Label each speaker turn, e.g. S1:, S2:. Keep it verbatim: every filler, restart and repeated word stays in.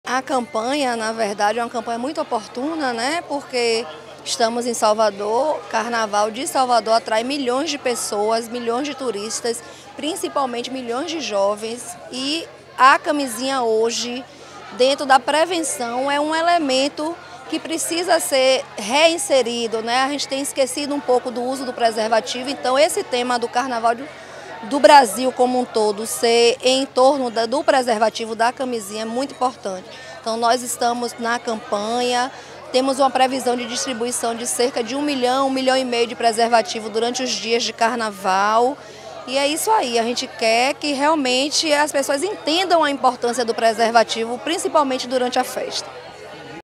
S1: A campanha, na verdade, é uma campanha muito oportuna, né? Porque estamos em Salvador, Carnaval de Salvador atrai milhões de pessoas, milhões de turistas, principalmente milhões de jovens. E a camisinha hoje, dentro da prevenção, é um elemento que precisa ser reinserido, né? A gente tem esquecido um pouco do uso do preservativo, então esse tema do Carnaval de do Brasil como um todo ser em torno da, do preservativo da camisinha é muito importante. Então nós estamos na campanha, temos uma previsão de distribuição de cerca de um milhão, um milhão e meio de preservativo durante os dias de carnaval. E é isso aí, a gente quer que realmente as pessoas entendam a importância do preservativo, principalmente durante a festa.